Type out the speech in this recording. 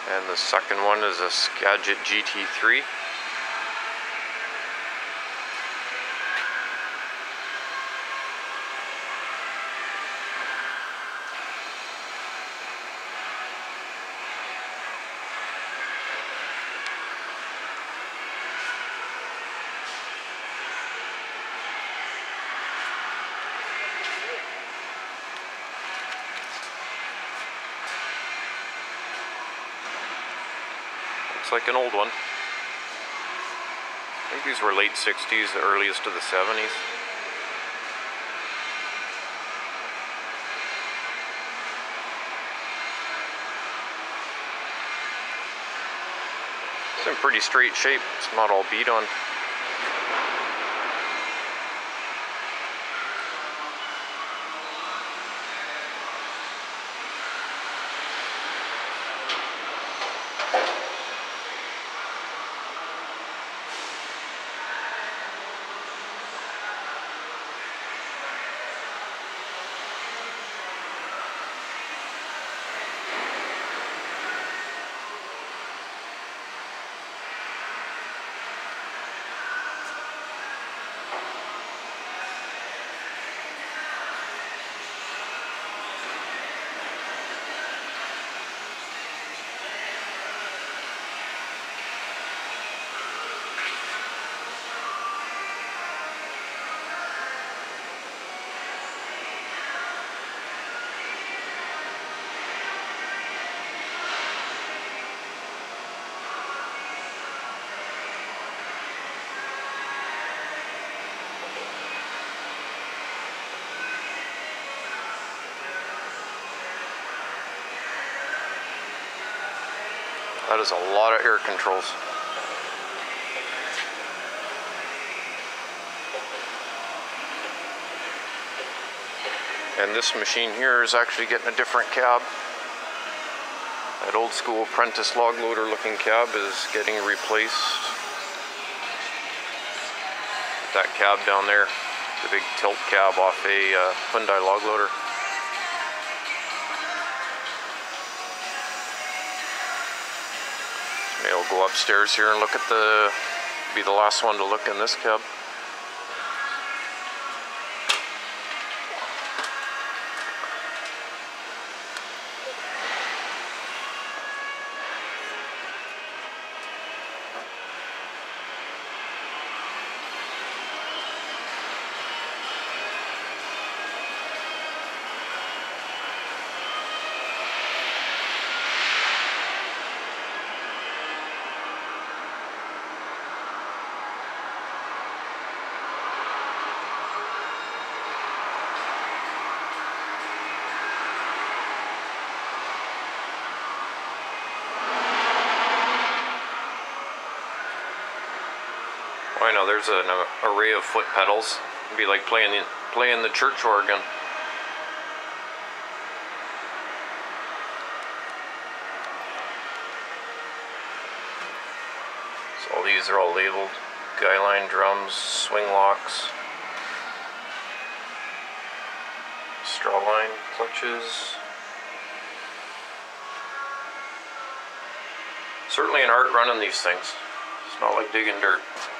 And the second one is a Skagit GT3. Looks like an old one. I think these were late 60s, the earliest of the 70s. It's in pretty straight shape. It's not all beat on. That is a lot of air controls. And this machine here is actually getting a different cab. That old school apprentice log loader looking cab is getting replaced. That cab down there, the big tilt cab off a Hyundai log loader. Maybe I'll go upstairs here and look at be the last one to look in this cab. I know there's an array of foot pedals. It'd be like playing the church organ. So these are all labeled. Guy line drums, swing locks, straw line clutches. Certainly an art running these things. It's not like digging dirt.